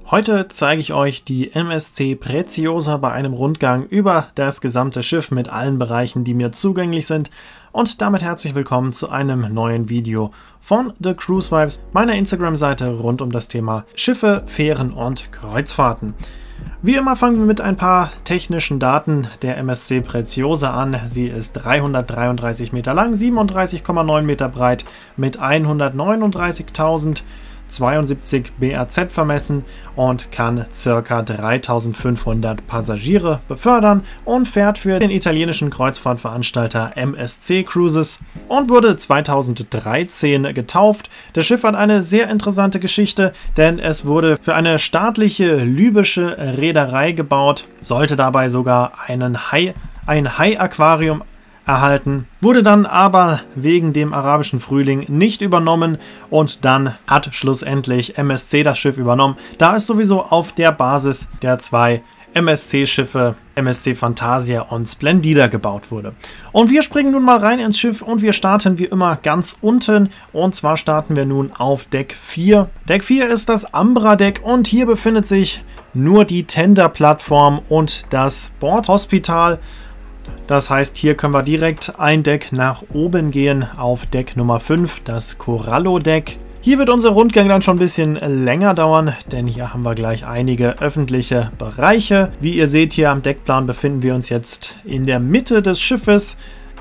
Heute zeige ich euch die MSC Preziosa bei einem Rundgang über das gesamte Schiff mit allen Bereichen, die mir zugänglich sind. Und damit herzlich willkommen zu einem neuen Video von The Cruise Vibes, meiner Instagram-Seite rund um das Thema Schiffe, Fähren und Kreuzfahrten. Wie immer fangen wir mit ein paar technischen Daten der MSC Preziosa an. Sie ist 333 Meter lang, 37,9 Meter breit mit 139.072 BAZ vermessen und kann ca. 3500 Passagiere befördern und fährt für den italienischen Kreuzfahrtveranstalter MSC Cruises und wurde 2013 getauft. Das Schiff hat eine sehr interessante Geschichte, denn es wurde für eine staatliche libysche Reederei gebaut, sollte dabei sogar ein Hai-Aquarium erhalten, wurde dann aber wegen dem arabischen Frühling nicht übernommen und dann hat schlussendlich MSC das Schiff übernommen, da es sowieso auf der Basis der zwei MSC-Schiffe, MSC Fantasia und Splendida gebaut wurde. Und wir springen nun mal rein ins Schiff und wir starten wie immer ganz unten, und zwar starten wir nun auf Deck 4. Deck 4 ist das Ambra-Deck und hier befindet sich nur die Tenderplattform und das Bordhospital. Das heißt, hier können wir direkt ein Deck nach oben gehen auf Deck Nummer 5, das Corallo-Deck. Hier wird unser Rundgang dann schon ein bisschen länger dauern, denn hier haben wir gleich einige öffentliche Bereiche. Wie ihr seht, hier am Deckplan befinden wir uns jetzt in der Mitte des Schiffes.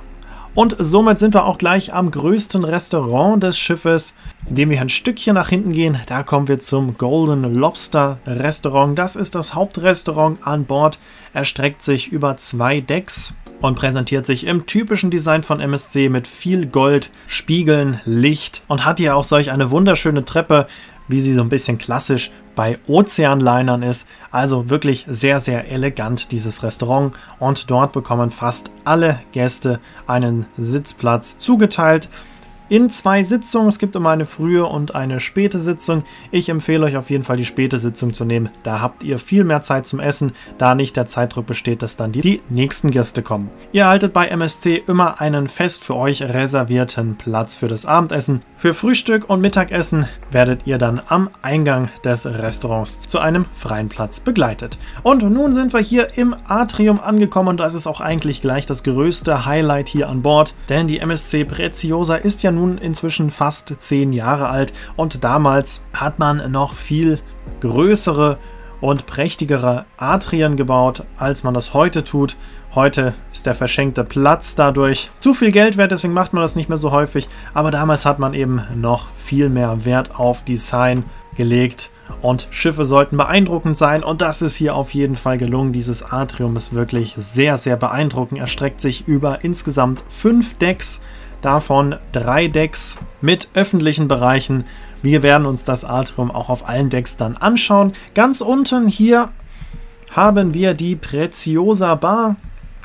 Und somit sind wir auch gleich am größten Restaurant des Schiffes. Indem wir ein Stückchen nach hinten gehen, da kommen wir zum Golden Lobster Restaurant. Das ist das Hauptrestaurant an Bord, erstreckt sich über 2 Decks und präsentiert sich im typischen Design von MSC mit viel Gold, Spiegeln, Licht und hat hier auch solch eine wunderschöne Treppe, wie sie so ein bisschen klassisch bei Ozeanlinern ist. Also wirklich sehr, sehr elegant dieses Restaurant, und dort bekommen fast alle Gäste einen Sitzplatz zugeteilt. In 2 Sitzungen. Es gibt immer eine frühe und eine späte Sitzung. Ich empfehle euch auf jeden Fall die späte Sitzung zu nehmen. Da habt ihr viel mehr Zeit zum Essen, da nicht der Zeitdruck besteht, dass dann die nächsten Gäste kommen. Ihr erhaltet bei MSC immer einen fest für euch reservierten Platz für das Abendessen. Für Frühstück und Mittagessen werdet ihr dann am Eingang des Restaurants zu einem freien Platz begleitet. Und nun sind wir hier im Atrium angekommen, und das ist auch eigentlich gleich das größte Highlight hier an Bord, denn die MSC Preziosa ist ja nun inzwischen fast 10 Jahre alt, und damals hat man noch viel größere und prächtigere Atrien gebaut, als man das heute tut. Heute ist der verschenkte Platz dadurch zu viel Geld wert, deswegen macht man das nicht mehr so häufig, aber damals hat man eben noch viel mehr Wert auf Design gelegt. Und Schiffe sollten beeindruckend sein, und das ist hier auf jeden Fall gelungen. Dieses Atrium ist wirklich sehr, sehr beeindruckend. Er streckt sich über insgesamt 5 Decks, davon 3 Decks mit öffentlichen Bereichen. Wir werden uns das Atrium auch auf allen Decks dann anschauen. Ganz unten hier haben wir die Preziosa Bar,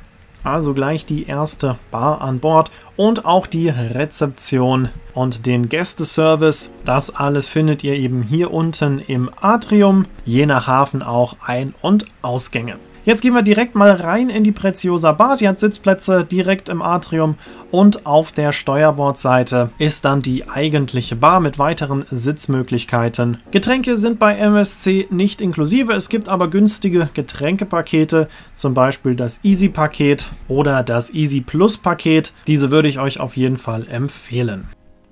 also gleich die erste Bar an Bord, und auch die Rezeption und den Gästeservice. Das alles findet ihr eben hier unten im Atrium, je nach Hafen auch Ein- und Ausgänge. Jetzt gehen wir direkt mal rein in die Preziosa Bar. Sie hat Sitzplätze direkt im Atrium, und auf der Steuerbordseite ist dann die eigentliche Bar mit weiteren Sitzmöglichkeiten. Getränke sind bei MSC nicht inklusive, es gibt aber günstige Getränkepakete, zum Beispiel das Easy-Paket oder das Easy Plus-Paket. Diese würde ich euch auf jeden Fall empfehlen.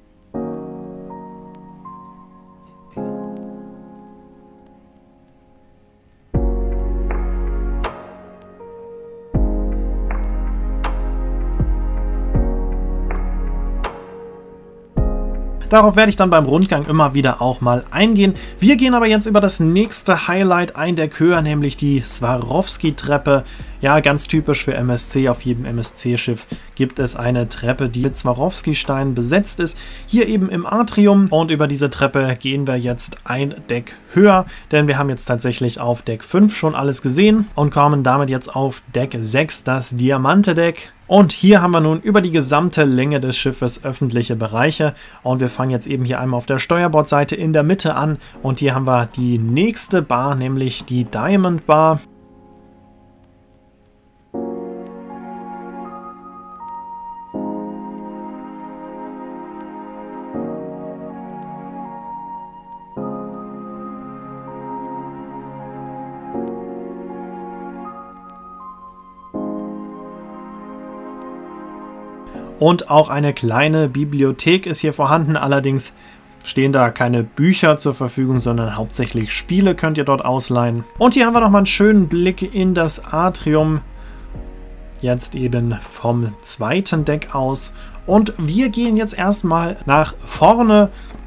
Darauf werde ich dann beim Rundgang immer wieder auch mal eingehen. Wir gehen aber jetzt über das nächste Highlight ein Deck höher, nämlich die Swarovski-Treppe. Ja, ganz typisch für MSC. Auf jedem MSC-Schiff gibt es eine Treppe, die mit Swarovski-Steinen besetzt ist. Hier eben im Atrium, und über diese Treppe gehen wir jetzt ein Deck höher, denn wir haben jetzt tatsächlich auf Deck 5 schon alles gesehen und kommen damit jetzt auf Deck 6, das Diamante-Deck. Und hier haben wir nun über die gesamte Länge des Schiffes öffentliche Bereiche, und wir fangen jetzt eben hier einmal auf der Steuerbordseite in der Mitte an, und hier haben wir die nächste Bar, nämlich die Diamond Bar. und auch eine kleine Bibliothek ist hier vorhanden. Allerdings stehen da keine Bücher zur Verfügung, sondern hauptsächlich Spiele könnt ihr dort ausleihen. Und hier haben wir nochmal einen schönen Blick in das Atrium, jetzt eben vom zweiten Deck aus. Und wir gehen jetzt erstmal nach vorne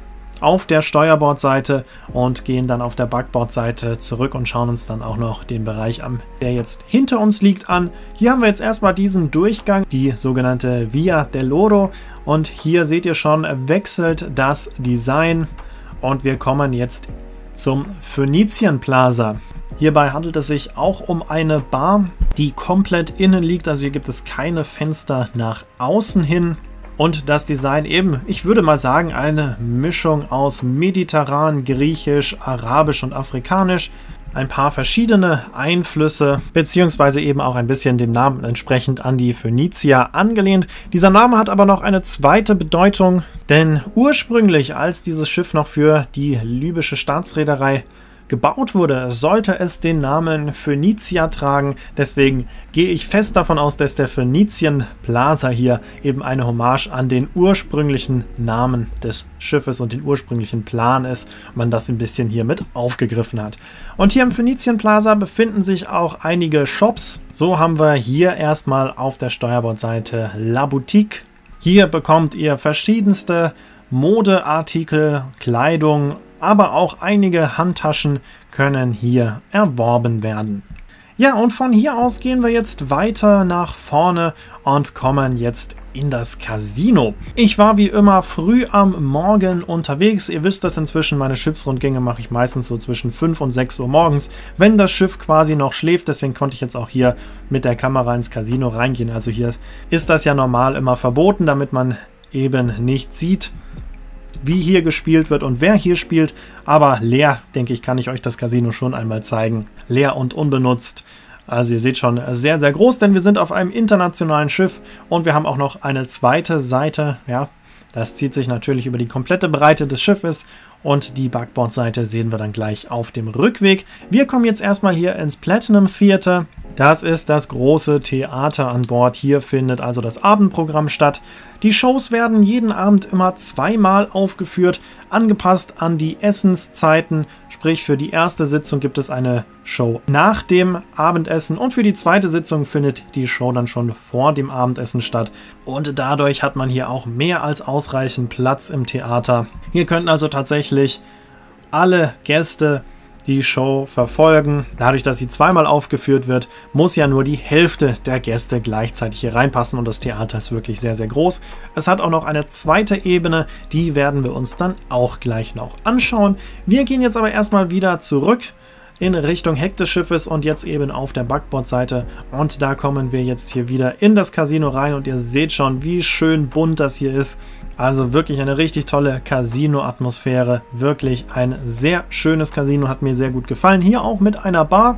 auf der Steuerbordseite und gehen dann auf der Backbordseite zurück und schauen uns dann auch noch den Bereich an, der jetzt hinter uns liegt, an. Hier haben wir jetzt erstmal diesen Durchgang, die sogenannte Via dell'Oro, und hier seht ihr schon, wechselt das Design und wir kommen jetzt zum Phoenician Plaza. Hierbei handelt es sich auch um eine Bar, die komplett innen liegt, also hier gibt es keine Fenster nach außen hin. Und das Design eben, ich würde mal sagen, eine Mischung aus mediterran, griechisch, arabisch und afrikanisch. Ein paar verschiedene Einflüsse, beziehungsweise eben auch ein bisschen dem Namen entsprechend an die Phönizier angelehnt. Dieser Name hat aber noch eine zweite Bedeutung, denn ursprünglich, als dieses Schiff noch für die libysche Staatsreederei gebaut wurde, sollte es den Namen Phönicia tragen. Deswegen gehe ich fest davon aus, dass der Phoenician Plaza hier eben eine Hommage an den ursprünglichen Namen des Schiffes und den ursprünglichen Plan ist und man das ein bisschen hier mit aufgegriffen hat. Und hier im Phoenician Plaza befinden sich auch einige Shops. So haben wir hier erstmal auf der Steuerbordseite La Boutique. Hier bekommt ihr verschiedenste Modeartikel, Kleidung, aber auch einige Handtaschen können hier erworben werden. Ja, und von hier aus gehen wir jetzt weiter nach vorne und kommen jetzt in das Casino. Ich war wie immer früh am Morgen unterwegs. Ihr wisst das inzwischen, meine Schiffsrundgänge mache ich meistens so zwischen 5 und 6 Uhr morgens, wenn das Schiff quasi noch schläft. Deswegen konnte ich jetzt auch hier mit der Kamera ins Casino reingehen. Also hier ist das ja normal immer verboten, damit man eben nicht sieht, wie hier gespielt wird und wer hier spielt, aber leer, denke ich, kann ich euch das Casino schon einmal zeigen. Leer und unbenutzt. Also ihr seht schon, sehr, sehr groß, denn wir sind auf einem internationalen Schiff und wir haben auch noch eine zweite Seite. Ja, das zieht sich natürlich über die komplette Breite des Schiffes und die Backbordseite sehen wir dann gleich auf dem Rückweg. Wir kommen jetzt erstmal hier ins Platinum Theater. Das ist das große Theater an Bord. Hier findet also das Abendprogramm statt. Die Shows werden jeden Abend immer zweimal aufgeführt, angepasst an die Essenszeiten. Sprich, für die erste Sitzung gibt es eine Show nach dem Abendessen und für die zweite Sitzung findet die Show dann schon vor dem Abendessen statt. Und dadurch hat man hier auch mehr als ausreichend Platz im Theater. Hier könnten also tatsächlich alle Gäste die Show verfolgen. Dadurch, dass sie zweimal aufgeführt wird, muss ja nur die Hälfte der Gäste gleichzeitig hier reinpassen und das Theater ist wirklich sehr, sehr groß. Es hat auch noch eine zweite Ebene, die werden wir uns dann auch gleich noch anschauen. Wir gehen jetzt aber erstmal wieder zurück in Richtung Heck des Schiffes und jetzt eben auf der Backbordseite und da kommen wir jetzt hier wieder in das Casino rein und ihr seht schon, wie schön bunt das hier ist. Also wirklich eine richtig tolle Casino-Atmosphäre, wirklich ein sehr schönes Casino, hat mir sehr gut gefallen. Hier auch mit einer Bar.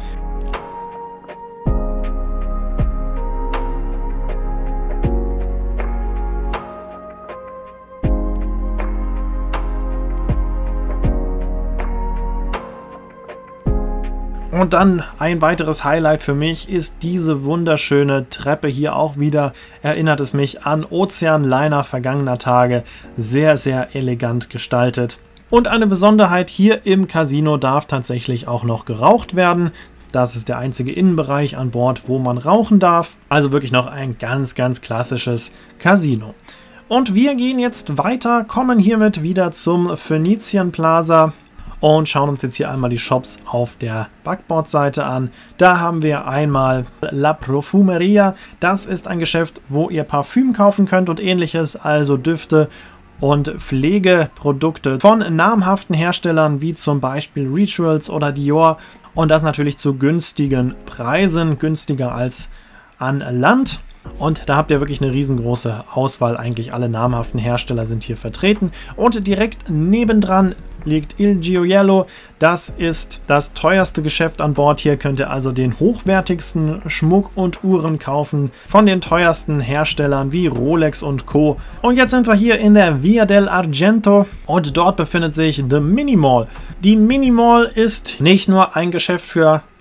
Und dann ein weiteres Highlight für mich ist diese wunderschöne Treppe hier auch wieder. Erinnert es mich an Ozeanliner vergangener Tage. Sehr, sehr elegant gestaltet. Und eine Besonderheit hier im Casino darf tatsächlich auch noch geraucht werden. Das ist der einzige Innenbereich an Bord, wo man rauchen darf. Also wirklich noch ein ganz, ganz klassisches Casino. Und wir gehen jetzt weiter, kommen hiermit wieder zum Phoenician Plaza. Und schauen uns jetzt hier einmal die Shops auf der Backbordseite an. Da haben wir einmal La Profumeria. Das ist ein Geschäft, wo ihr Parfüm kaufen könnt und ähnliches, also Düfte und Pflegeprodukte von namhaften Herstellern wie zum Beispiel Rituals oder Dior. Und das natürlich zu günstigen Preisen, günstiger als an Land. Und da habt ihr wirklich eine riesengroße Auswahl. Eigentlich alle namhaften Hersteller sind hier vertreten. Und direkt nebendran liegt Il Gioiello. Das ist das teuerste Geschäft an Bord. Hier könnt ihr also den hochwertigsten Schmuck und Uhren kaufen von den teuersten Herstellern wie Rolex und Co. Und jetzt sind wir hier in der Via dell'Argento und dort befindet sich The Mini Mall. Die Mini Mall ist nicht nur ein Geschäft für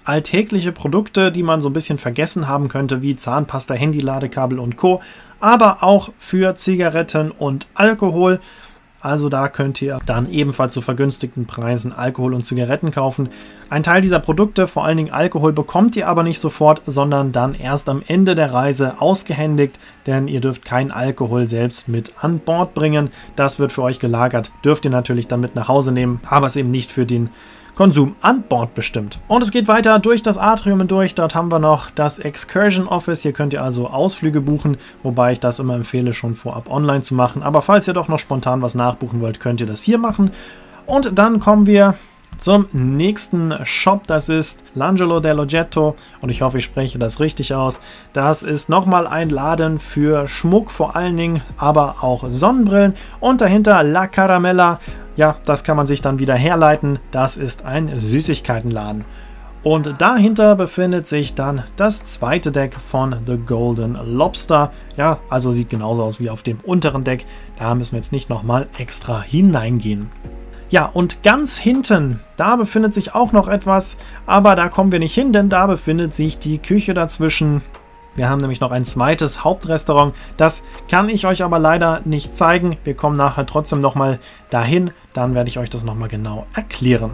alltägliche Produkte, die man so ein bisschen vergessen haben könnte, wie Zahnpasta, Handy-Ladekabel und Co., aber auch für Zigaretten und Alkohol. Also da könnt ihr dann ebenfalls zu vergünstigten Preisen Alkohol und Zigaretten kaufen. Ein Teil dieser Produkte, vor allen Dingen Alkohol, bekommt ihr aber nicht sofort, sondern dann erst am Ende der Reise ausgehändigt, denn ihr dürft keinen Alkohol selbst mit an Bord bringen. Das wird für euch gelagert, dürft ihr natürlich dann mit nach Hause nehmen, aber ist eben nicht für den Konsum an Bord bestimmt. Und es geht weiter durch das Atrium hindurch. Dort haben wir noch das Excursion Office. Hier könnt ihr also Ausflüge buchen, wobei ich das immer empfehle, schon vorab online zu machen. Aber falls ihr doch noch spontan was nachbuchen wollt, könnt ihr das hier machen. Und dann kommen wir zum nächsten Shop. Das ist L'Angelo dell'Oggetto und ich hoffe, ich spreche das richtig aus. Das ist nochmal ein Laden für Schmuck vor allen Dingen, aber auch Sonnenbrillen. Und dahinter La Caramella. Ja, das kann man sich dann wieder herleiten. Das ist ein Süßigkeitenladen. Und dahinter befindet sich dann das zweite Deck von The Golden Lobster. Ja, also sieht genauso aus wie auf dem unteren Deck. Da müssen wir jetzt nicht nochmal extra hineingehen. Ja, und ganz hinten, da befindet sich auch noch etwas, aber da kommen wir nicht hin, denn da befindet sich die Küche dazwischen. Wir haben nämlich noch ein zweites Hauptrestaurant. Das kann ich euch aber leider nicht zeigen. Wir kommen nachher trotzdem nochmal dahin. Dann werde ich euch das nochmal genau erklären.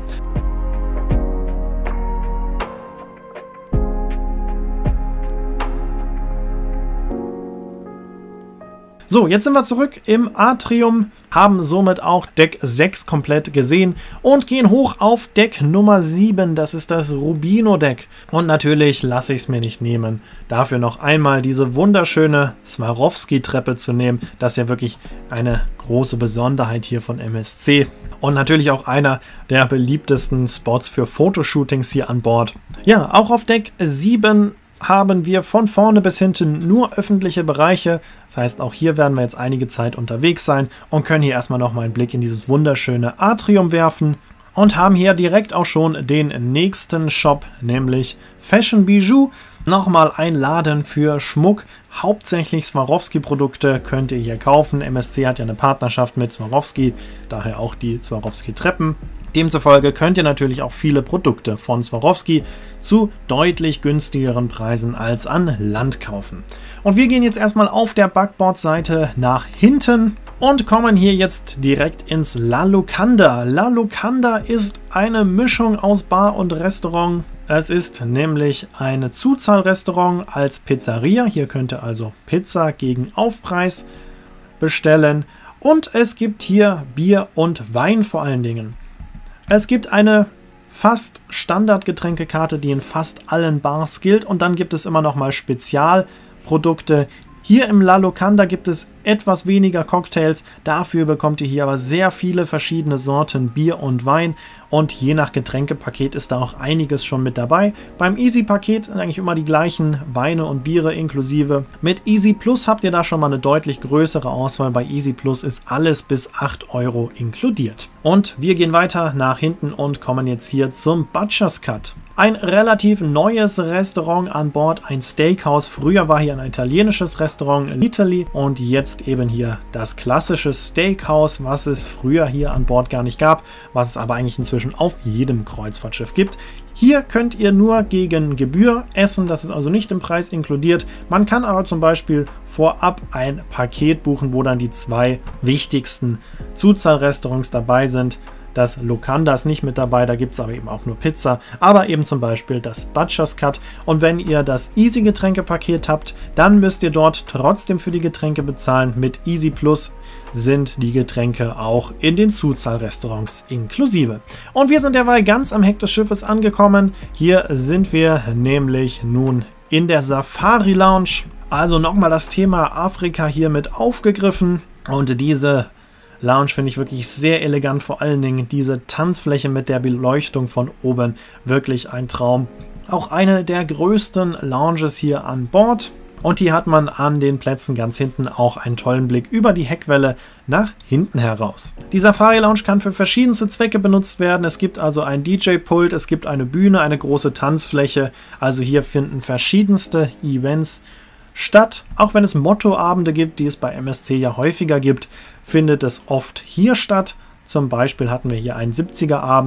So, jetzt sind wir zurück im Atrium, haben somit auch Deck 6 komplett gesehen und gehen hoch auf Deck Nummer 7. Das ist das Rubino-Deck. Und natürlich lasse ich es mir nicht nehmen, dafür noch einmal diese wunderschöne Swarovski-Treppe zu nehmen. Das ist ja wirklich eine große Besonderheit hier von MSC. Und natürlich auch einer der beliebtesten Spots für Fotoshootings hier an Bord. Ja, auch auf Deck 7 haben wir von vorne bis hinten nur öffentliche Bereiche. Das heißt, auch hier werden wir jetzt einige Zeit unterwegs sein und können hier erstmal noch mal einen Blick in dieses wunderschöne Atrium werfen und haben hier direkt auch schon den nächsten Shop, nämlich Fashion Bijou. Nochmal ein Laden für Schmuck, hauptsächlich Swarovski-Produkte könnt ihr hier kaufen. MSC hat ja eine Partnerschaft mit Swarovski, daher auch die Swarovski-Treppen. Demzufolge könnt ihr natürlich auch viele Produkte von Swarovski zu deutlich günstigeren Preisen als an Land kaufen. Und wir gehen jetzt erstmal auf der Backbordseite nach hinten und kommen hier jetzt direkt ins La Locanda. La Locanda ist eine Mischung aus Bar und Restaurant. Es ist nämlich ein Zuzahlrestaurant als Pizzeria. Hier könnt ihr also Pizza gegen Aufpreis bestellen. Und es gibt hier Bier und Wein vor allen Dingen. Es gibt eine fast Standardgetränkekarte, die in fast allen Bars gilt. Und dann gibt es immer noch mal Spezialprodukte. Hier im La Locanda gibt es etwas weniger Cocktails, dafür bekommt ihr hier aber sehr viele verschiedene Sorten Bier und Wein und je nach Getränkepaket ist da auch einiges schon mit dabei. Beim Easy-Paket sind eigentlich immer die gleichen Weine und Biere inklusive. Mit Easy Plus habt ihr da schon mal eine deutlich größere Auswahl. Bei Easy Plus ist alles bis 8 € inkludiert. Und wir gehen weiter nach hinten und kommen jetzt hier zum Butcher's Cut. Ein relativ neues Restaurant an Bord, ein Steakhouse. Früher war hier ein italienisches Restaurant in Italy und jetzt eben hier das klassische Steakhouse, was es früher hier an Bord gar nicht gab, was es aber eigentlich inzwischen auf jedem Kreuzfahrtschiff gibt. Hier könnt ihr nur gegen Gebühr essen, das ist also nicht im Preis inkludiert. Man kann aber zum Beispiel vorab ein Paket buchen, wo dann die 2 wichtigsten Zuzahlrestaurants dabei sind. Das Locanda ist nicht mit dabei, da gibt es aber eben auch nur Pizza, aber eben zum Beispiel das Butcher's Cut. Und wenn ihr das Easy-Getränkepaket habt, dann müsst ihr dort trotzdem für die Getränke bezahlen. Mit Easy Plus sind die Getränke auch in den Zuzahlrestaurants inklusive. Und wir sind derweil ganz am Heck des Schiffes angekommen. Hier sind wir nämlich nun in der Safari Lounge. Also nochmal das Thema Afrika hier mit aufgegriffen und diese Lounge finde ich wirklich sehr elegant, vor allen Dingen diese Tanzfläche mit der Beleuchtung von oben, wirklich ein Traum. Auch eine der größten Lounges hier an Bord und hier hat man an den Plätzen ganz hinten auch einen tollen Blick über die Heckwelle nach hinten heraus. Die Safari Lounge kann für verschiedenste Zwecke benutzt werden. Es gibt also ein DJ-Pult, es gibt eine Bühne, eine große Tanzfläche, also hier finden verschiedenste Events statt. Auch wenn es Mottoabende gibt, die es bei MSC ja häufiger gibt, findet es oft hier statt. Zum Beispiel hatten wir hier einen 70er-Abend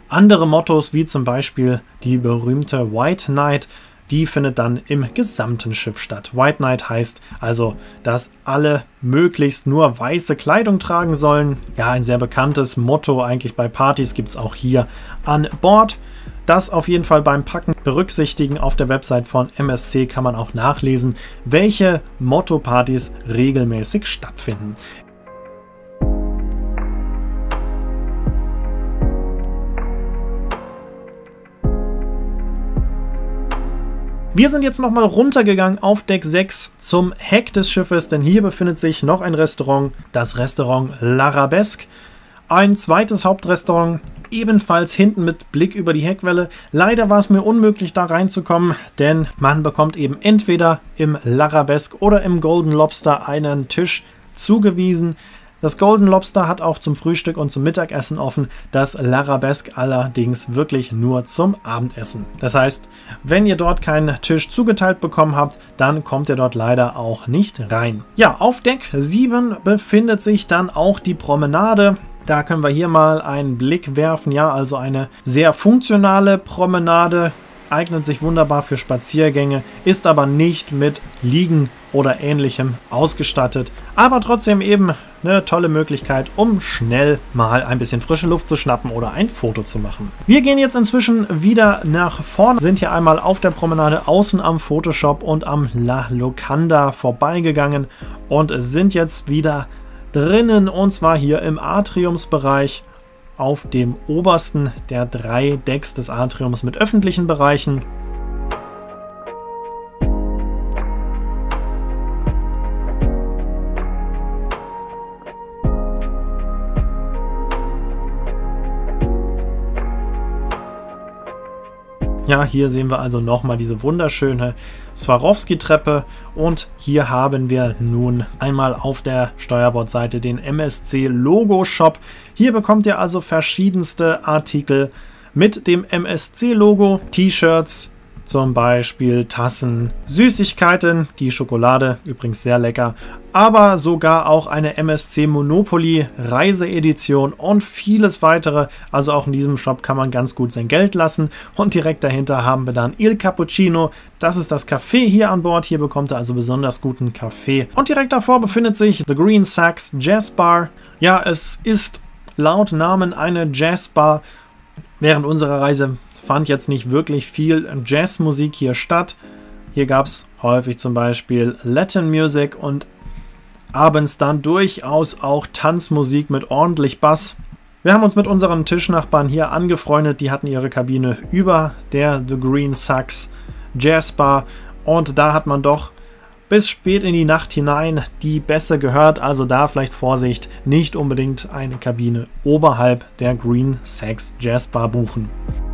Andere Mottos, wie zum Beispiel die berühmte White Knight, die findet dann im gesamten Schiff statt. White Knight heißt also, dass alle möglichst nur weiße Kleidung tragen sollen. Ja, ein sehr bekanntes Motto eigentlich bei Partys gibt es auch hier an Bord. Das auf jeden Fall beim Packen berücksichtigen. Auf der Website von MSC kann man auch nachlesen, welche Motto-Partys regelmäßig stattfinden. Wir sind jetzt nochmal runtergegangen auf Deck 6 zum Heck des Schiffes, denn hier befindet sich noch ein Restaurant, das Restaurant L'Arabesque. Ein zweites Hauptrestaurant, ebenfalls hinten mit Blick über die Heckwelle. Leider war es mir unmöglich, da reinzukommen, denn man bekommt eben entweder im L'Arabesque oder im Golden Lobster einen Tisch zugewiesen. Das Golden Lobster hat auch zum Frühstück und zum Mittagessen offen, das L'Arabesque allerdings wirklich nur zum Abendessen. Das heißt, wenn ihr dort keinen Tisch zugeteilt bekommen habt, dann kommt ihr dort leider auch nicht rein. Ja, auf Deck 7 befindet sich dann auch die Promenade. Da können wir hier mal einen Blick werfen. Ja, also eine sehr funktionale Promenade. Eignet sich wunderbar für Spaziergänge, ist aber nicht mit Liegen oder Ähnlichem ausgestattet. Aber trotzdem eben eine tolle Möglichkeit, um schnell mal ein bisschen frische Luft zu schnappen oder ein Foto zu machen. Wir gehen jetzt inzwischen wieder nach vorne, sind hier einmal auf der Promenade außen am Photoshop und am La Locanda vorbeigegangen und sind jetzt wieder drinnen, und zwar hier im Atriumsbereich auf dem obersten der 3 Decks des Atriums mit öffentlichen Bereichen. Ja, hier sehen wir also nochmal diese wunderschöne Swarovski-Treppe, und hier haben wir nun einmal auf der Steuerbordseite den MSC-Logo-Shop. Hier bekommt ihr also verschiedenste Artikel mit dem MSC-Logo, T-Shirts, zum Beispiel Tassen, Süßigkeiten, die Schokolade, übrigens sehr lecker, aber sogar auch eine MSC Monopoly Reiseedition und vieles weitere. Also auch in diesem Shop kann man ganz gut sein Geld lassen. Und direkt dahinter haben wir dann Il Cappuccino. Das ist das Café hier an Bord. Hier bekommt ihr also besonders guten Kaffee. Und direkt davor befindet sich The Green Sax Jazz Bar. Ja, es ist laut Namen eine Jazzbar. Während unserer Reise fand jetzt nicht wirklich viel Jazzmusik hier statt. Hier gab es häufig zum Beispiel Latin Music und abends dann durchaus auch Tanzmusik mit ordentlich Bass. Wir haben uns mit unseren Tischnachbarn hier angefreundet. Die hatten ihre Kabine über der The Green Sax Jazz Bar, und da hat man doch bis spät in die Nacht hinein die Bässe gehört. Also da vielleicht Vorsicht, nicht unbedingt eine Kabine oberhalb der Green Sax Jazz Bar buchen.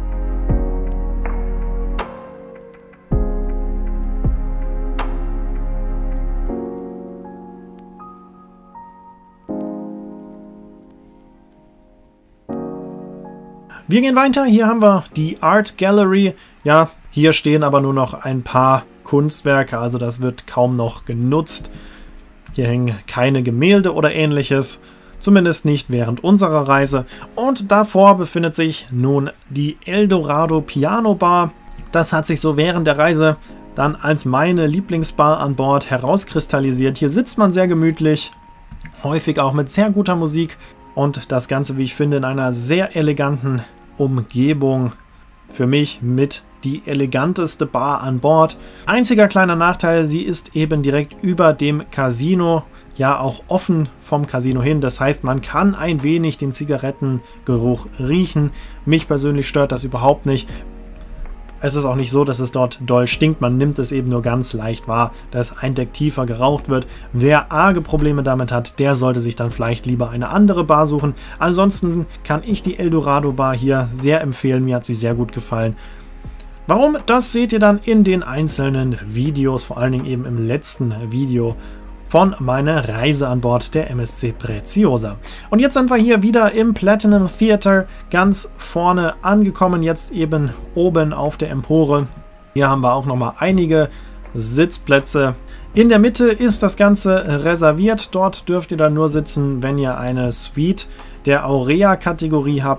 Wir gehen weiter, hier haben wir die Art Gallery. Ja, hier stehen aber nur noch ein paar Kunstwerke, also das wird kaum noch genutzt. Hier hängen keine Gemälde oder ähnliches, zumindest nicht während unserer Reise. Und davor befindet sich nun die Eldorado Piano Bar. Das hat sich so während der Reise dann als meine Lieblingsbar an Bord herauskristallisiert. Hier sitzt man sehr gemütlich, häufig auch mit sehr guter Musik. Und das Ganze, wie ich finde, in einer sehr eleganten Umgebung. Für mich mit die eleganteste Bar an Bord. Einziger kleiner Nachteil, sie ist eben direkt über dem Casino, ja auch offen vom Casino hin. Das heißt, man kann ein wenig den Zigarettengeruch riechen. Mich persönlich stört das überhaupt nicht. Es ist auch nicht so, dass es dort doll stinkt, man nimmt es eben nur ganz leicht wahr, dass ein Deck tiefer geraucht wird. Wer arge Probleme damit hat, der sollte sich dann vielleicht lieber eine andere Bar suchen. Ansonsten kann ich die Eldorado Bar hier sehr empfehlen, mir hat sie sehr gut gefallen. Warum? Das seht ihr dann in den einzelnen Videos, vor allen Dingen eben im letzten Video von meiner Reise an Bord der MSC Preziosa. Und jetzt sind wir hier wieder im Platinum Theater, ganz vorne angekommen, jetzt eben oben auf der Empore. Hier haben wir auch nochmal einige Sitzplätze. In der Mitte ist das Ganze reserviert. Dort dürft ihr dann nur sitzen, wenn ihr eine Suite der Aurea-Kategorie habt.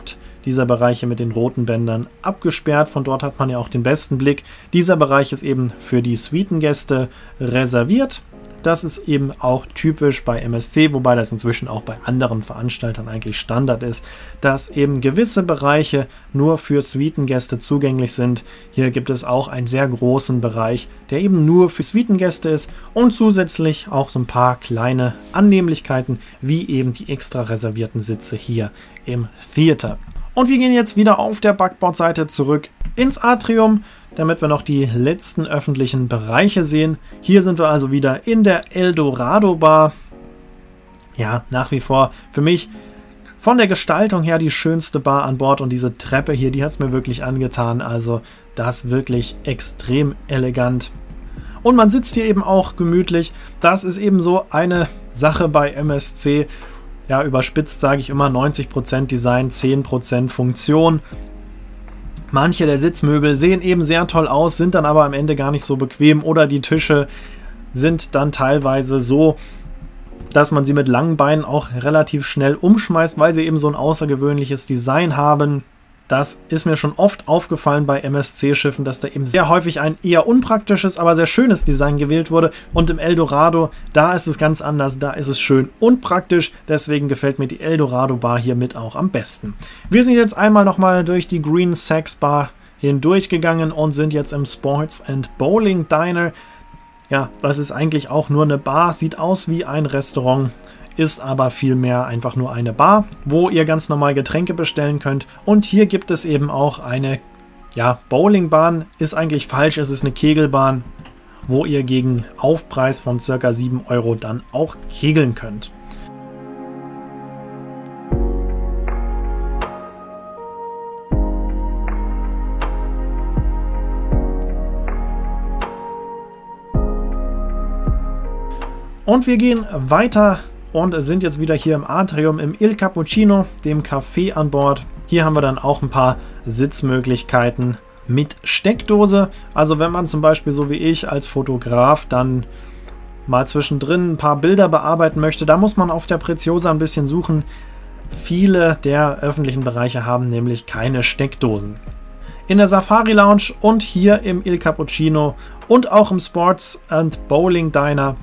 Dieser Bereich hier mit den roten Bändern abgesperrt. Von dort hat man ja auch den besten Blick. Dieser Bereich ist eben für die Suitengäste reserviert. Das ist eben auch typisch bei MSC, wobei das inzwischen auch bei anderen Veranstaltern eigentlich Standard ist, dass eben gewisse Bereiche nur für Suitengäste zugänglich sind. Hier gibt es auch einen sehr großen Bereich, der eben nur für Suitengäste ist und zusätzlich auch so ein paar kleine Annehmlichkeiten, wie eben die extra reservierten Sitze hier im Theater. Und wir gehen jetzt wieder auf der Backbordseite zurück ins Atrium, damit wir noch die letzten öffentlichen Bereiche sehen. Hier sind wir also wieder in der Eldorado Bar. Ja, nach wie vor für mich von der Gestaltung her die schönste Bar an Bord und diese Treppe hier, die hat es mir wirklich angetan. Also das wirklich extrem elegant. Und man sitzt hier eben auch gemütlich. Das ist eben so eine Sache bei MSC. Ja, überspitzt sage ich immer 90% Design, 10% Funktion. Manche der Sitzmöbel sehen eben sehr toll aus, sind dann aber am Ende gar nicht so bequem oder die Tische sind dann teilweise so, dass man sie mit langen Beinen auch relativ schnell umschmeißt, weil sie eben so ein außergewöhnliches Design haben. Das ist mir schon oft aufgefallen bei MSC-Schiffen, dass da eben sehr häufig ein eher unpraktisches, aber sehr schönes Design gewählt wurde. Und im Eldorado, da ist es ganz anders, da ist es schön und praktisch. Deswegen gefällt mir die Eldorado Bar hier mit auch am besten. Wir sind jetzt einmal nochmal durch die Green Sacks Bar hindurchgegangen und sind jetzt im Sports and Bowling Diner. Ja, das ist eigentlich auch nur eine Bar, sieht aus wie ein Restaurant. Ist aber vielmehr einfach nur eine Bar, wo ihr ganz normal Getränke bestellen könnt. Und hier gibt es eben auch eine, ja, Bowlingbahn, ist eigentlich falsch, es ist eine Kegelbahn, wo ihr gegen Aufpreis von ca. 7 € dann auch kegeln könnt. Und wir gehen weiter und sind jetzt wieder hier im Atrium im Il Cappuccino, dem Café an Bord. Hier haben wir dann auch ein paar Sitzmöglichkeiten mit Steckdose. Also wenn man zum Beispiel so wie ich als Fotograf dann mal zwischendrin ein paar Bilder bearbeiten möchte, da muss man auf der Preziosa ein bisschen suchen. Viele der öffentlichen Bereiche haben nämlich keine Steckdosen. In der Safari Lounge und hier im Il Cappuccino und auch im Sports and Bowling Diner,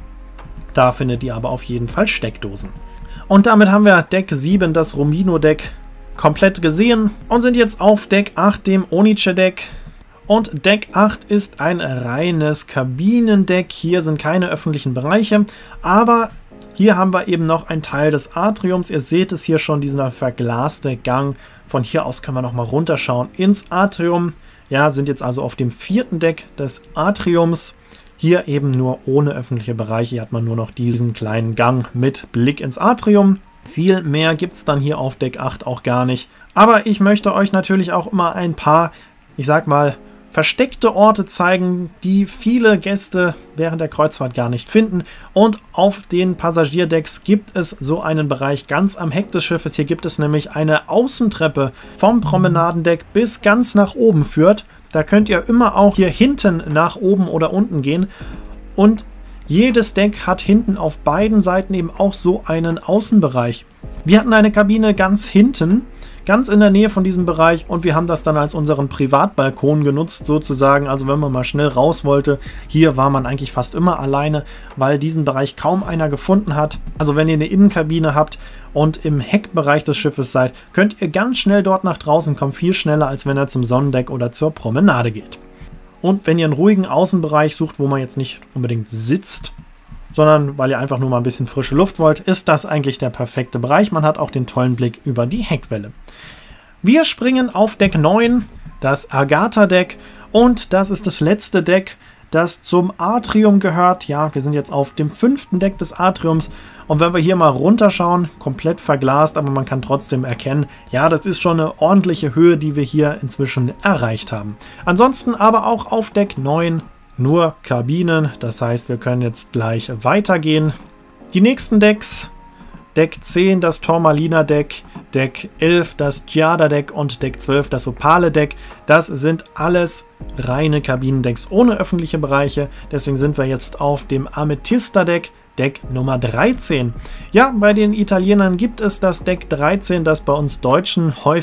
da findet ihr aber auf jeden Fall Steckdosen. Und damit haben wir Deck 7, das Romino-Deck, komplett gesehen und sind jetzt auf Deck 8, dem Onice-Deck. Und Deck 8 ist ein reines Kabinendeck. Hier sind keine öffentlichen Bereiche, aber hier haben wir eben noch einen Teil des Atriums. Ihr seht es hier schon, dieser verglaste Gang. Von hier aus können wir nochmal runterschauen ins Atrium. Ja, sind jetzt also auf dem 4. Deck des Atriums. Hier eben nur ohne öffentliche Bereiche. Hier hat man nur noch diesen kleinen Gang mit Blick ins Atrium. Viel mehr gibt es dann hier auf Deck 8 auch gar nicht. Aber ich möchte euch natürlich auch immer ein paar, ich sag mal, versteckte Orte zeigen, die viele Gäste während der Kreuzfahrt gar nicht finden. Und auf den Passagierdecks gibt es so einen Bereich ganz am Heck des Schiffes. Hier gibt es nämlich eine Außentreppe vom Promenadendeck bis ganz nach oben führt. Da könnt ihr immer auch hier hinten nach oben oder unten gehen. Und jedes Deck hat hinten auf beiden Seiten eben auch so einen Außenbereich. Wir hatten eine Kabine ganz hinten, ganz in der Nähe von diesem Bereich, und wir haben das dann als unseren Privatbalkon genutzt sozusagen. Also wenn man mal schnell raus wollte, hier war man eigentlich fast immer alleine, weil diesen Bereich kaum einer gefunden hat. Also wenn ihr eine Innenkabine habt und im Heckbereich des Schiffes seid, könnt ihr ganz schnell dort nach draußen kommen, viel schneller, als wenn ihr zum Sonnendeck oder zur Promenade geht. Und wenn ihr einen ruhigen Außenbereich sucht, wo man jetzt nicht unbedingt sitzt, sondern weil ihr einfach nur mal ein bisschen frische Luft wollt, ist das eigentlich der perfekte Bereich. Man hat auch den tollen Blick über die Heckwelle. Wir springen auf Deck 9, das Agatha-Deck, und das ist das letzte Deck, das zum Atrium gehört. Ja, wir sind jetzt auf dem 5. Deck des Atriums. Und wenn wir hier mal runterschauen, komplett verglast, aber man kann trotzdem erkennen, ja, das ist schon eine ordentliche Höhe, die wir hier inzwischen erreicht haben. Ansonsten aber auch auf Deck 9 nur Kabinen, das heißt, wir können jetzt gleich weitergehen. Die nächsten Decks, Deck 10 das Tormalina Deck, Deck 11 das Giada Deck und Deck 12 das Opale Deck, das sind alles reine Kabinendecks ohne öffentliche Bereiche, deswegen sind wir jetzt auf dem Amethysta Deck, Deck Nummer 13. Ja, bei den Italienern gibt es das Deck 13, das bei uns Deutschen häufig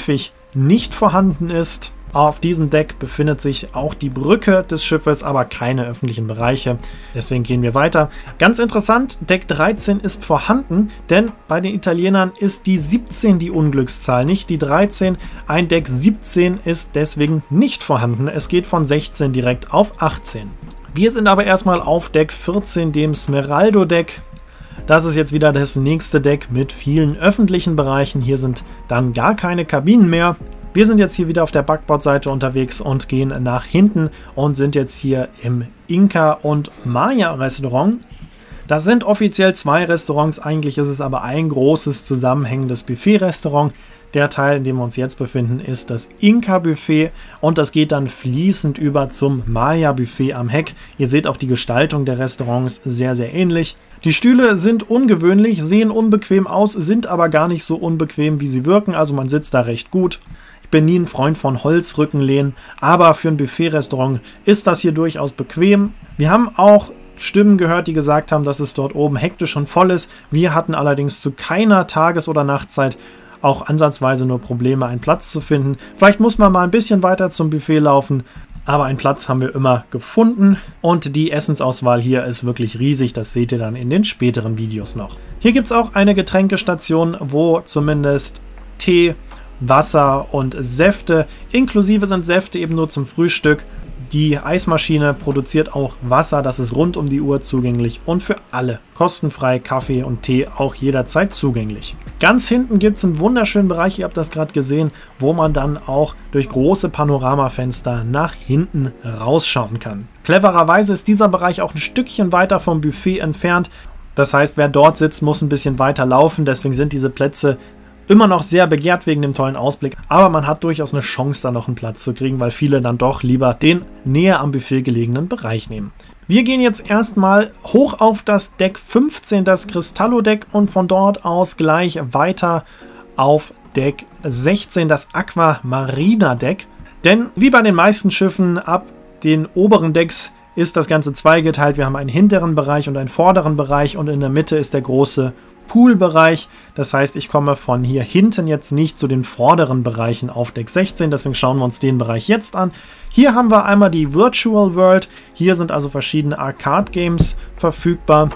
nicht vorhanden ist. Auf diesem Deck befindet sich auch die Brücke des Schiffes, aber keine öffentlichen Bereiche. Deswegen gehen wir weiter. Ganz interessant, Deck 13 ist vorhanden, denn bei den Italienern ist die 17 die Unglückszahl, nicht die 13. Ein Deck 17 ist deswegen nicht vorhanden. Es geht von 16 direkt auf 18. Wir sind aber erstmal auf Deck 14, dem Smeraldo-Deck. Das ist jetzt wieder das nächste Deck mit vielen öffentlichen Bereichen. Hier sind dann gar keine Kabinen mehr. Wir sind jetzt hier wieder auf der Backbord-Seite unterwegs und gehen nach hinten und sind jetzt hier im Inka- und Maya-Restaurant. Das sind offiziell 2 Restaurants, eigentlich ist es aber ein großes zusammenhängendes Buffet-Restaurant. Der Teil, in dem wir uns jetzt befinden, ist das Inka-Buffet und das geht dann fließend über zum Maya-Buffet am Heck. Ihr seht auch die Gestaltung der Restaurants sehr, sehr ähnlich. Die Stühle sind ungewöhnlich, sehen unbequem aus, sind aber gar nicht so unbequem, wie sie wirken, also man sitzt da recht gut. Ich bin nie ein Freund von Holzrückenlehnen, aber für ein Buffet-Restaurant ist das hier durchaus bequem. Wir haben auch Stimmen gehört, die gesagt haben, dass es dort oben hektisch und voll ist. Wir hatten allerdings zu keiner Tages- oder Nachtzeit auch ansatzweise nur Probleme, einen Platz zu finden. Vielleicht muss man mal ein bisschen weiter zum Buffet laufen, aber einen Platz haben wir immer gefunden und die Essensauswahl hier ist wirklich riesig, das seht ihr dann in den späteren Videos noch. Hier gibt es auch eine Getränkestation, wo zumindest Tee, Wasser und Säfte, inklusive sind Säfte eben nur zum Frühstück. Die Eismaschine produziert auch Wasser, das ist rund um die Uhr zugänglich und für alle kostenfrei Kaffee und Tee auch jederzeit zugänglich. Ganz hinten gibt es einen wunderschönen Bereich, ihr habt das gerade gesehen, wo man dann auch durch große Panoramafenster nach hinten rausschauen kann. Clevererweise ist dieser Bereich auch ein Stückchen weiter vom Buffet entfernt. Das heißt, wer dort sitzt, muss ein bisschen weiter laufen, deswegen sind diese Plätze immer noch sehr begehrt wegen dem tollen Ausblick, aber man hat durchaus eine Chance, da noch einen Platz zu kriegen, weil viele dann doch lieber den näher am Buffet gelegenen Bereich nehmen. Wir gehen jetzt erstmal hoch auf das Deck 15, das Cristallo-Deck, und von dort aus gleich weiter auf Deck 16, das Aquamarina-Deck. Denn wie bei den meisten Schiffen ab den oberen Decks ist das Ganze zweigeteilt. Wir haben einen hinteren Bereich und einen vorderen Bereich und in der Mitte ist der große Poolbereich. Das heißt, ich komme von hier hinten jetzt nicht zu den vorderen Bereichen auf Deck 16, deswegen schauen wir uns den Bereich jetzt an. Hier haben wir einmal die Virtual World. Hier sind also verschiedene Arcade-Games verfügbar.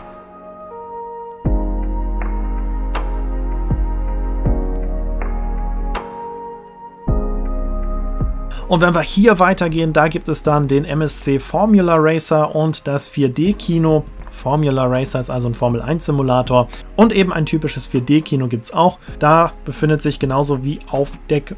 Und wenn wir hier weitergehen, da gibt es dann den MSC Formula Racer und das 4D-Kino. Formula Racer ist also ein Formel-1-Simulator und eben ein typisches 4D-Kino gibt es auch. Da befindet sich genauso wie auf Deck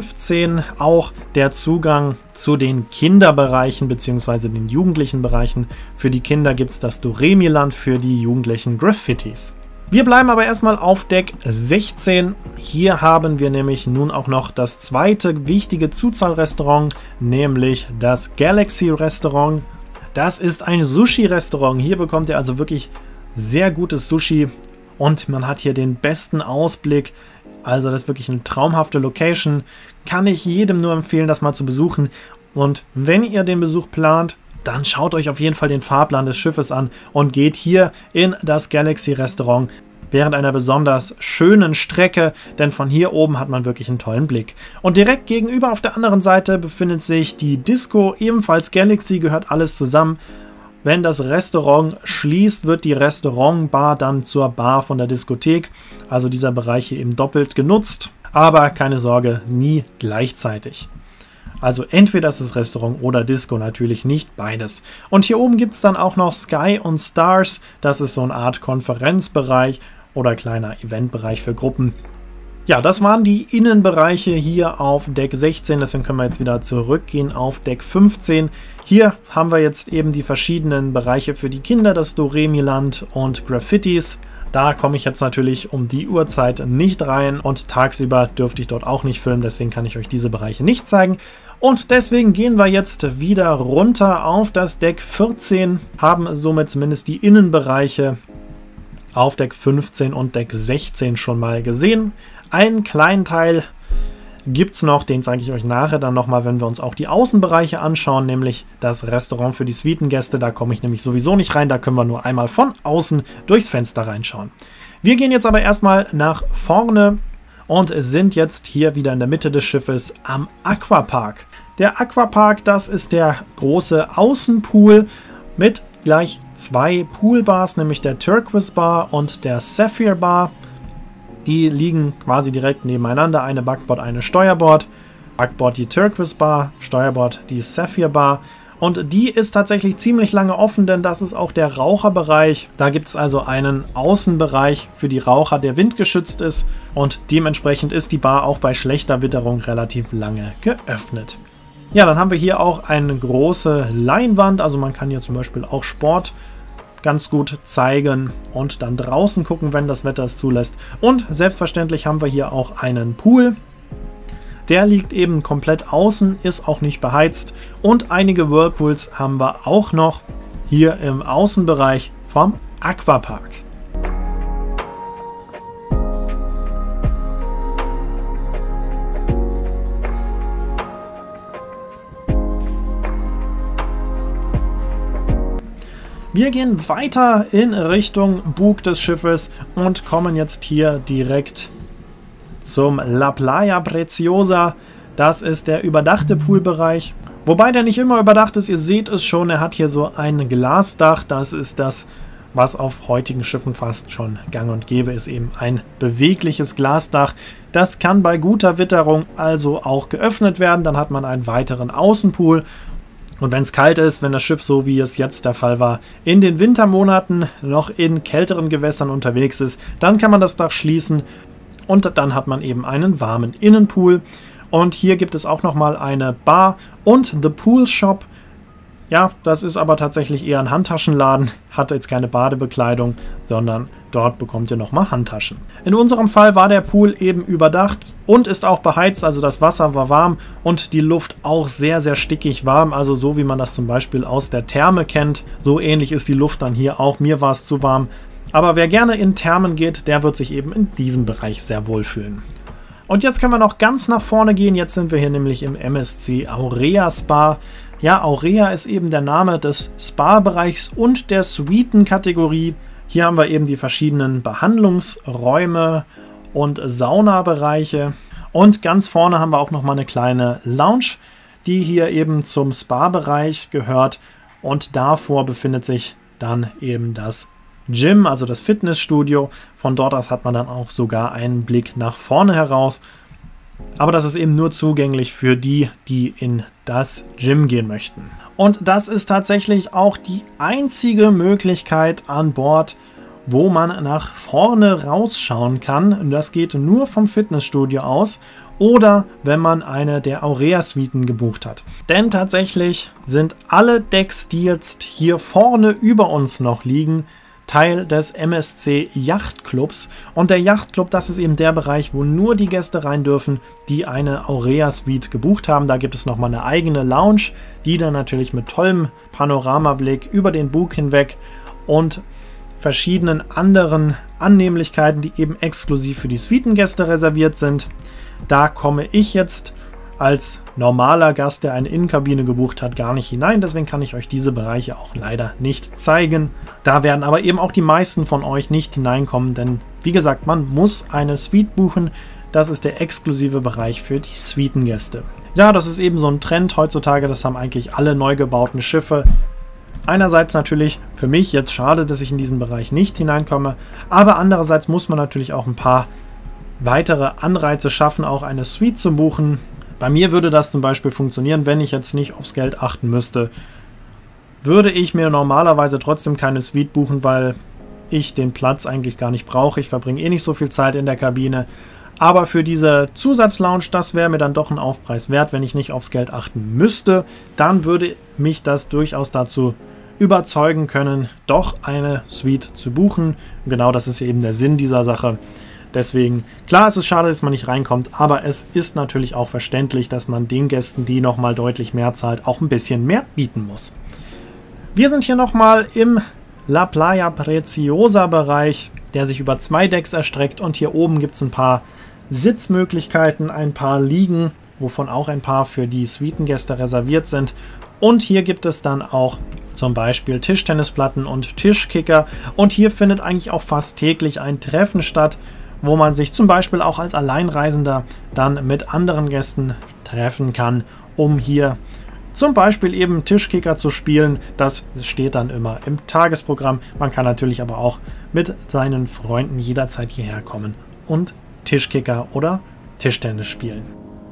15 auch der Zugang zu den Kinderbereichen bzw. den jugendlichen Bereichen. Für die Kinder gibt es das Doremi-Land, für die Jugendlichen Graffitis. Wir bleiben aber erstmal auf Deck 16. Hier haben wir nämlich nun auch noch das zweite wichtige Zuzahlrestaurant, nämlich das Galaxy Restaurant. Das ist ein Sushi-Restaurant. Hier bekommt ihr also wirklich sehr gutes Sushi und man hat hier den besten Ausblick. Also das ist wirklich eine traumhafte Location. Kann ich jedem nur empfehlen, das mal zu besuchen. Und wenn ihr den Besuch plant, dann schaut euch auf jeden Fall den Fahrplan des Schiffes an und geht hier in das Galaxy Restaurant während einer besonders schönen Strecke, denn von hier oben hat man wirklich einen tollen Blick. Und direkt gegenüber auf der anderen Seite befindet sich die Disco, ebenfalls Galaxy, gehört alles zusammen. Wenn das Restaurant schließt, wird die Restaurantbar dann zur Bar von der Diskothek, also dieser Bereich hier eben doppelt genutzt, aber keine Sorge, nie gleichzeitig. Also entweder ist es Restaurant oder Disco, natürlich nicht beides. Und hier oben gibt es dann auch noch Sky und Stars, das ist so eine Art Konferenzbereich oder kleiner Eventbereich für Gruppen. Ja, das waren die Innenbereiche hier auf Deck 16, deswegen können wir jetzt wieder zurückgehen auf Deck 15. Hier haben wir jetzt eben die verschiedenen Bereiche für die Kinder, das Doremi-Land und Graffitis. Da komme ich jetzt natürlich um die Uhrzeit nicht rein und tagsüber dürfte ich dort auch nicht filmen, deswegen kann ich euch diese Bereiche nicht zeigen. Und deswegen gehen wir jetzt wieder runter auf das Deck 14, haben somit zumindest die Innenbereiche auf Deck 15 und Deck 16 schon mal gesehen. Einen kleinen Teil gibt es noch, den zeige ich euch nachher dann nochmal, wenn wir uns auch die Außenbereiche anschauen, nämlich das Restaurant für die Suitengäste. Da komme ich nämlich sowieso nicht rein, da können wir nur einmal von außen durchs Fenster reinschauen. Wir gehen jetzt aber erstmal nach vorne und sind jetzt hier wieder in der Mitte des Schiffes am Aquapark. Der Aquapark, das ist der große Außenpool mit gleich 2 Poolbars, nämlich der Turquoise Bar und der Sapphire Bar. Die liegen quasi direkt nebeneinander, eine Backbord, eine Steuerbord. Backbord die Turquoise Bar, Steuerbord die Sapphire Bar. Und die ist tatsächlich ziemlich lange offen, denn das ist auch der Raucherbereich. Da gibt es also einen Außenbereich für die Raucher, der windgeschützt ist. Und dementsprechend ist die Bar auch bei schlechter Witterung relativ lange geöffnet. Ja, dann haben wir hier auch eine große Leinwand. Also man kann hier zum Beispiel auch Sport ganz gut zeigen und dann draußen gucken, wenn das Wetter es zulässt. Und selbstverständlich haben wir hier auch einen Pool. Der liegt eben komplett außen, ist auch nicht beheizt. Und einige Whirlpools haben wir auch noch hier im Außenbereich vom Aquapark. Wir gehen weiter in Richtung Bug des Schiffes und kommen jetzt hier direkt zum La Playa Preciosa. Das ist der überdachte Poolbereich. Wobei der nicht immer überdacht ist, ihr seht es schon, er hat hier so ein Glasdach. Das ist das, was auf heutigen Schiffen fast schon gang und gäbe ist, eben ein bewegliches Glasdach. Das kann bei guter Witterung also auch geöffnet werden. Dann hat man einen weiteren Außenpool. Und wenn es kalt ist, wenn das Schiff, so wie es jetzt der Fall war, in den Wintermonaten noch in kälteren Gewässern unterwegs ist, dann kann man das Dach schließen. Und dann hat man eben einen warmen Innenpool. Und hier gibt es auch nochmal eine Bar und The Pool Shop. Ja, das ist aber tatsächlich eher ein Handtaschenladen. Hat jetzt keine Badebekleidung, sondern dort bekommt ihr nochmal Handtaschen. In unserem Fall war der Pool eben überdacht und ist auch beheizt. Also das Wasser war warm und die Luft auch sehr, sehr stickig warm. Also so wie man das zum Beispiel aus der Therme kennt. So ähnlich ist die Luft dann hier auch. Mir war es zu warm. Aber wer gerne in Thermen geht, der wird sich eben in diesem Bereich sehr wohl fühlen. Und jetzt können wir noch ganz nach vorne gehen. Jetzt sind wir hier nämlich im MSC Aurea Spa. Ja, Aurea ist eben der Name des Spa-Bereichs und der Suiten-Kategorie. Hier haben wir eben die verschiedenen Behandlungsräume und Saunabereiche. Und ganz vorne haben wir auch nochmal eine kleine Lounge, die hier eben zum Spa-Bereich gehört. Und davor befindet sich dann eben das Gym, also das Fitnessstudio. Von dort aus hat man dann auch sogar einen Blick nach vorne heraus. Aber das ist eben nur zugänglich für die, die in das Gym gehen möchten. Und das ist tatsächlich auch die einzige Möglichkeit an Bord, wo man nach vorne rausschauen kann. Und das geht nur vom Fitnessstudio aus oder wenn man eine der Aurea-Suiten gebucht hat. Denn tatsächlich sind alle Decks, die jetzt hier vorne über uns noch liegen, Teil des MSC Yachtclubs. Und der Yachtclub, das ist eben der Bereich, wo nur die Gäste rein dürfen, die eine Aurea-Suite gebucht haben. Da gibt es nochmal eine eigene Lounge, die dann natürlich mit tollem Panoramablick über den Bug hinweg und verschiedenen anderen Annehmlichkeiten, die eben exklusiv für die Suitengäste reserviert sind. Da komme ich jetzt als normaler Gast, der eine Innenkabine gebucht hat, gar nicht hinein. Deswegen kann ich euch diese Bereiche auch leider nicht zeigen. Da werden aber eben auch die meisten von euch nicht hineinkommen, denn wie gesagt, man muss eine Suite buchen. Das ist der exklusive Bereich für die Suitengäste. Ja, das ist eben so ein Trend heutzutage. Das haben eigentlich alle neu gebauten Schiffe. Einerseits natürlich für mich jetzt schade, dass ich in diesen Bereich nicht hineinkomme, aber andererseits muss man natürlich auch ein paar weitere Anreize schaffen, auch eine Suite zu buchen. Bei mir würde das zum Beispiel funktionieren, wenn ich jetzt nicht aufs Geld achten müsste. Würde ich mir normalerweise trotzdem keine Suite buchen, weil ich den Platz eigentlich gar nicht brauche. Ich verbringe eh nicht so viel Zeit in der Kabine. Aber für diese Zusatzlounge, das wäre mir dann doch ein Aufpreis wert, wenn ich nicht aufs Geld achten müsste. Dann würde mich das durchaus dazu überzeugen können, doch eine Suite zu buchen. Und genau das ist eben der Sinn dieser Sache. Deswegen, klar, es ist schade, dass man nicht reinkommt, aber es ist natürlich auch verständlich, dass man den Gästen, die nochmal deutlich mehr zahlt, auch ein bisschen mehr bieten muss. Wir sind hier nochmal im La Playa Preciosa Bereich, der sich über 2 Decks erstreckt und hier oben gibt es ein paar Sitzmöglichkeiten, ein paar Liegen, wovon auch ein paar für die Suitengäste reserviert sind. Und hier gibt es dann auch zum Beispiel Tischtennisplatten und Tischkicker. Und hier findet eigentlich auch fast täglich ein Treffen statt, wo man sich zum Beispiel auch als Alleinreisender dann mit anderen Gästen treffen kann, um hier zum Beispiel eben Tischkicker zu spielen. Das steht dann immer im Tagesprogramm. Man kann natürlich aber auch mit seinen Freunden jederzeit hierher kommen und Tischkicker oder Tischtennis spielen.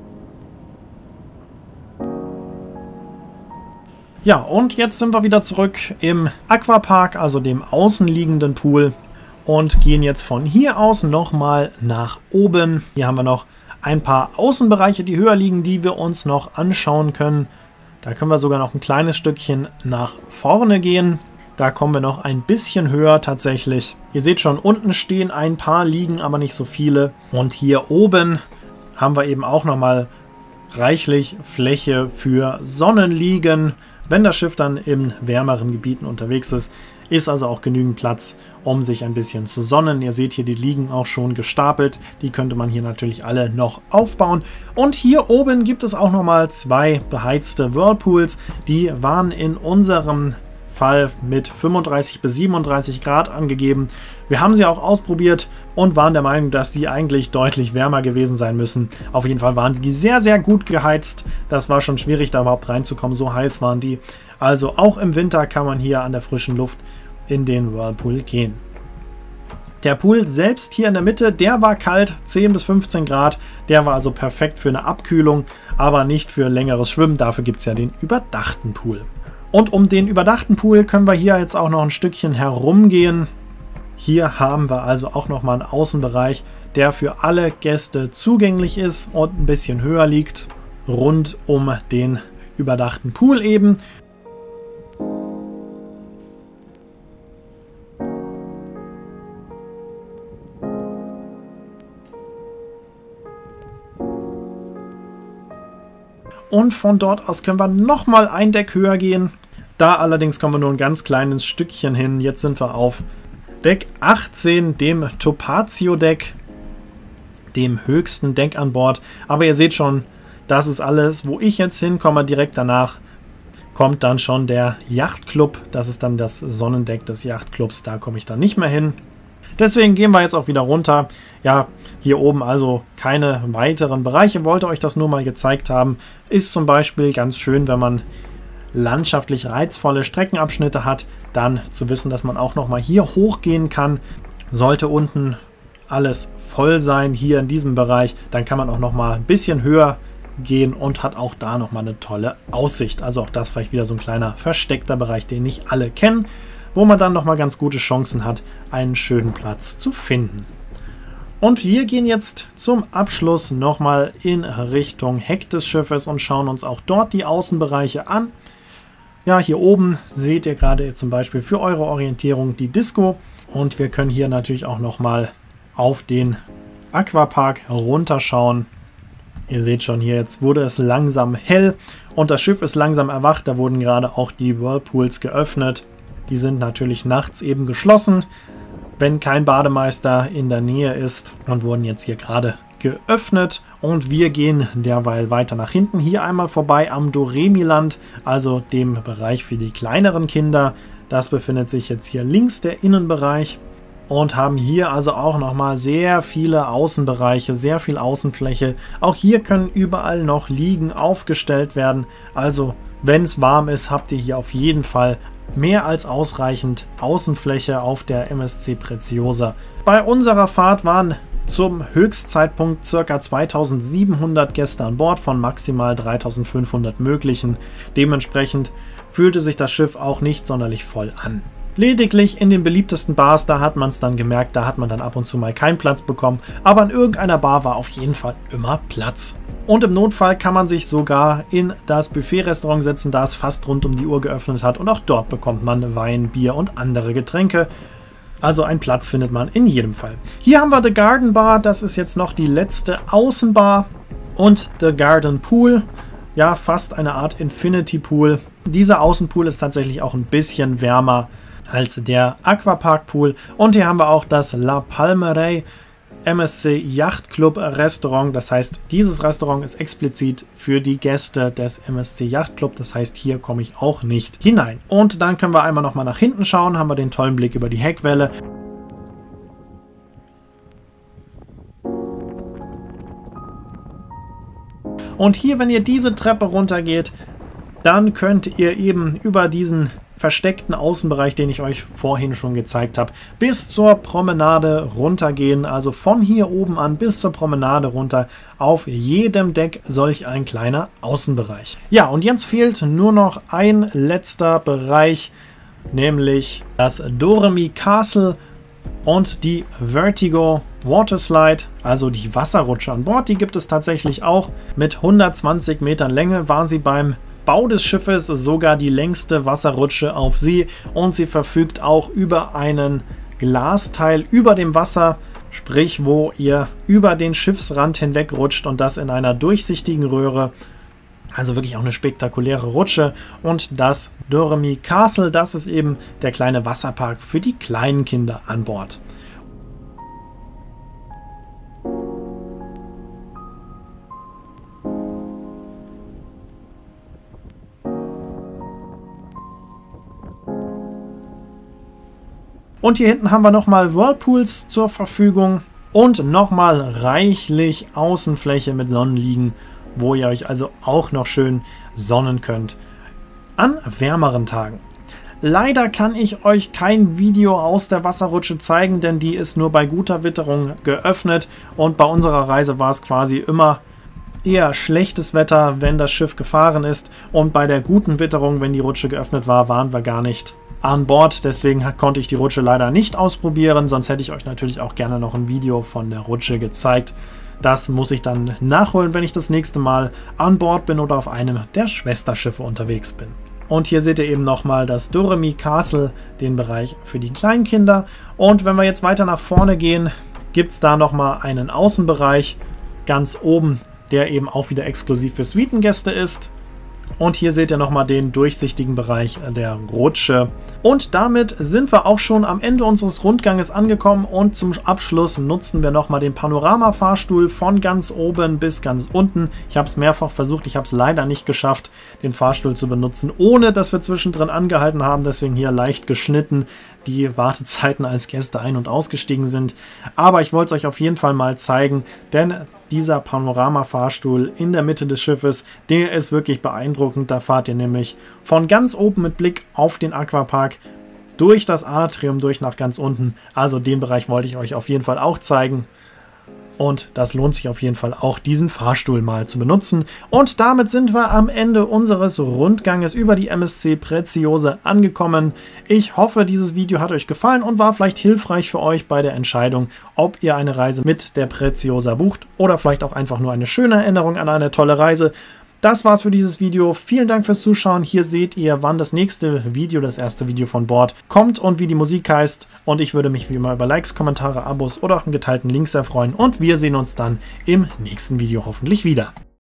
Ja, und jetzt sind wir wieder zurück im Aquapark, also dem außenliegenden Pool, und gehen jetzt von hier aus nochmal nach oben. Hier haben wir noch ein paar Außenbereiche, die höher liegen, die wir uns noch anschauen können. Da können wir sogar noch ein kleines Stückchen nach vorne gehen. Da kommen wir noch ein bisschen höher tatsächlich. Ihr seht schon, unten stehen ein paar Liegen, aber nicht so viele. Und hier oben haben wir eben auch nochmal reichlich Fläche für Sonnenliegen. Wenn das Schiff dann in wärmeren Gebieten unterwegs ist, ist also auch genügend Platz, um sich ein bisschen zu sonnen. Ihr seht hier die Liegen auch schon gestapelt. Die könnte man hier natürlich alle noch aufbauen. Und hier oben gibt es auch nochmal 2 beheizte Whirlpools. Die waren in unserem Fall mit 35 bis 37 Grad angegeben. Wir haben sie auch ausprobiert und waren der Meinung, dass die eigentlich deutlich wärmer gewesen sein müssen. Auf jeden Fall waren sie sehr, sehr gut geheizt. Das war schon schwierig, da überhaupt reinzukommen. So heiß waren die. Also auch im Winter kann man hier an der frischen Luft in den Whirlpool gehen. Der Pool selbst hier in der Mitte, der war kalt, 10 bis 15 Grad. Der war also perfekt für eine Abkühlung, aber nicht für längeres Schwimmen. Dafür gibt es ja den überdachten Pool. Und um den überdachten Pool können wir hier jetzt auch noch ein Stückchen herumgehen. Hier haben wir also auch nochmal einen Außenbereich, der für alle Gäste zugänglich ist und ein bisschen höher liegt, rund um den überdachten Pool eben. Und von dort aus können wir nochmal ein Deck höher gehen. Da allerdings kommen wir nur ein ganz kleines Stückchen hin. Jetzt sind wir auf Deck 18, dem Topazio-Deck, dem höchsten Deck an Bord. Aber ihr seht schon, das ist alles, wo ich jetzt hinkomme. Direkt danach kommt dann schon der Yachtclub. Das ist dann das Sonnendeck des Yachtclubs. Da komme ich dann nicht mehr hin. Deswegen gehen wir jetzt auch wieder runter. Ja, hier oben also keine weiteren Bereiche. Wollte euch das nur mal gezeigt haben. Ist zum Beispiel ganz schön, wenn man landschaftlich reizvolle Streckenabschnitte hat, dann zu wissen, dass man auch nochmal hier hochgehen kann. Sollte unten alles voll sein, hier in diesem Bereich, dann kann man auch nochmal ein bisschen höher gehen und hat auch da nochmal eine tolle Aussicht. Also auch das vielleicht wieder so ein kleiner versteckter Bereich, den nicht alle kennen, wo man dann nochmal ganz gute Chancen hat, einen schönen Platz zu finden. Und wir gehen jetzt zum Abschluss nochmal in Richtung Heck des Schiffes und schauen uns auch dort die Außenbereiche an. Ja, hier oben seht ihr gerade zum Beispiel für eure Orientierung die Disco. Und wir können hier natürlich auch nochmal auf den Aquapark runterschauen. Ihr seht schon, hier jetzt wurde es langsam hell und das Schiff ist langsam erwacht. Da wurden gerade auch die Whirlpools geöffnet. Die sind natürlich nachts eben geschlossen, wenn kein Bademeister in der Nähe ist, und wurden jetzt hier gerade geöffnet. Und wir gehen derweil weiter nach hinten, hier einmal vorbei am Doremi-Land, also dem Bereich für die kleineren Kinder. Das befindet sich jetzt hier links, der Innenbereich, und haben hier also auch nochmal sehr viele Außenbereiche, sehr viel Außenfläche. Auch hier können überall noch Liegen aufgestellt werden. Also wenn es warm ist, habt ihr hier auf jeden Fall mehr als ausreichend Außenfläche auf der MSC Preziosa. Bei unserer Fahrt waren zum Höchstzeitpunkt ca. 2700 Gäste an Bord von maximal 3500 möglichen. Dementsprechend fühlte sich das Schiff auch nicht sonderlich voll an. Lediglich in den beliebtesten Bars, da hat man es dann gemerkt, da hat man dann ab und zu mal keinen Platz bekommen, aber in irgendeiner Bar war auf jeden Fall immer Platz. Und im Notfall kann man sich sogar in das Buffet-Restaurant setzen, da es fast rund um die Uhr geöffnet hat, und auch dort bekommt man Wein, Bier und andere Getränke. Also einen Platz findet man in jedem Fall. Hier haben wir The Garden Bar, das ist jetzt noch die letzte Außenbar, und The Garden Pool, ja fast eine Art Infinity Pool. Dieser Außenpool ist tatsächlich auch ein bisschen wärmer als der Aquapark Pool. Und hier haben wir auch das La Palmeraie MSC Yacht Club Restaurant. Das heißt, dieses Restaurant ist explizit für die Gäste des MSC Yacht Club. Das heißt, hier komme ich auch nicht hinein. Und dann können wir einmal nochmal nach hinten schauen. Haben wir den tollen Blick über die Heckwelle. Und hier, wenn ihr diese Treppe runtergeht, dann könnt ihr eben über diesen versteckten Außenbereich, den ich euch vorhin schon gezeigt habe, bis zur Promenade runtergehen. Also von hier oben an bis zur Promenade runter. Auf jedem Deck solch ein kleiner Außenbereich. Ja, und jetzt fehlt nur noch ein letzter Bereich, nämlich das Doremi Castle und die Vertigo Waterslide, also die Wasserrutsche an Bord. Die gibt es tatsächlich auch. Mit 120 Metern Länge war sie beim Bau des Schiffes sogar die längste Wasserrutsche auf See und sie verfügt auch über einen Glasteil über dem Wasser, sprich wo ihr über den Schiffsrand hinweg rutscht und das in einer durchsichtigen Röhre. Also wirklich auch eine spektakuläre Rutsche. Und das Doremi Castle, das ist eben der kleine Wasserpark für die kleinen Kinder an Bord. Und hier hinten haben wir nochmal Whirlpools zur Verfügung und nochmal reichlich Außenfläche mit Sonnenliegen, wo ihr euch also auch noch schön sonnen könnt an wärmeren Tagen. Leider kann ich euch kein Video aus der Wasserrutsche zeigen, denn die ist nur bei guter Witterung geöffnet und bei unserer Reise war es quasi immer eher schlechtes Wetter, wenn das Schiff gefahren ist, und bei der guten Witterung, wenn die Rutsche geöffnet war, waren wir gar nicht an Bord. Deswegen konnte ich die Rutsche leider nicht ausprobieren, sonst hätte ich euch natürlich auch gerne noch ein Video von der Rutsche gezeigt. Das muss ich dann nachholen, wenn ich das nächste Mal an Bord bin oder auf einem der Schwesterschiffe unterwegs bin. Und hier seht ihr eben nochmal das Doremi Castle, den Bereich für die Kleinkinder. Und wenn wir jetzt weiter nach vorne gehen, gibt es da nochmal einen Außenbereich ganz oben, der eben auch wieder exklusiv für Suitengäste ist. Und hier seht ihr nochmal den durchsichtigen Bereich der Rutsche. Und damit sind wir auch schon am Ende unseres Rundganges angekommen und zum Abschluss nutzen wir nochmal den Panorama-Fahrstuhl von ganz oben bis ganz unten. Ich habe es mehrfach versucht, ich habe es leider nicht geschafft, den Fahrstuhl zu benutzen, ohne dass wir zwischendrin angehalten haben. Deswegen hier leicht geschnitten die Wartezeiten, als Gäste ein- und ausgestiegen sind. Aber ich wollte es euch auf jeden Fall mal zeigen, denn dieser Panorama-Fahrstuhl in der Mitte des Schiffes, der ist wirklich beeindruckend. Da fahrt ihr nämlich von ganz oben mit Blick auf den Aquapark durch das Atrium durch nach ganz unten. Also den Bereich wollte ich euch auf jeden Fall auch zeigen. Und das lohnt sich auf jeden Fall auch, diesen Fahrstuhl mal zu benutzen. Und damit sind wir am Ende unseres Rundganges über die MSC Preziosa angekommen. Ich hoffe, dieses Video hat euch gefallen und war vielleicht hilfreich für euch bei der Entscheidung, ob ihr eine Reise mit der Preziosa bucht oder vielleicht auch einfach nur eine schöne Erinnerung an eine tolle Reise. Das war's für dieses Video. Vielen Dank fürs Zuschauen. Hier seht ihr, wann das nächste Video, das erste Video von Bord, kommt und wie die Musik heißt. Und ich würde mich wie immer über Likes, Kommentare, Abos oder auch einen geteilten Link sehr freuen. Und wir sehen uns dann im nächsten Video hoffentlich wieder.